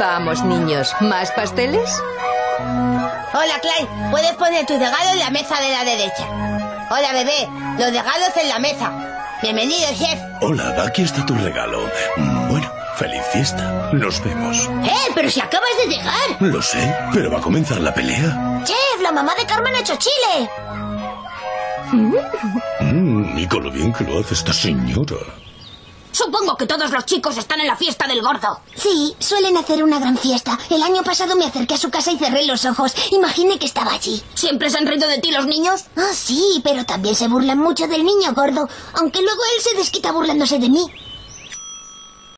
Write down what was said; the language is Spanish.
Vamos, niños, ¿más pasteles? Hola, Clyde. Puedes poner tus regalos en la mesa de la derecha. Hola, bebé. Los regalos en la mesa. Bienvenido, chef. Hola, aquí está tu regalo. Bueno, feliz fiesta. Nos vemos. Pero si acabas de llegar. Lo sé, pero va a comenzar la pelea. Chef, la mamá de Carmen ha hecho chile. Y con lo bien que lo hace esta señora. Supongo que todos los chicos están en la fiesta del gordo. Sí, suelen hacer una gran fiesta. El año pasado me acerqué a su casa y cerré los ojos. Imaginé que estaba allí. ¿Siempre se han reído de ti los niños? Ah, sí, pero también se burlan mucho del niño gordo. Aunque luego él se desquita burlándose de mí.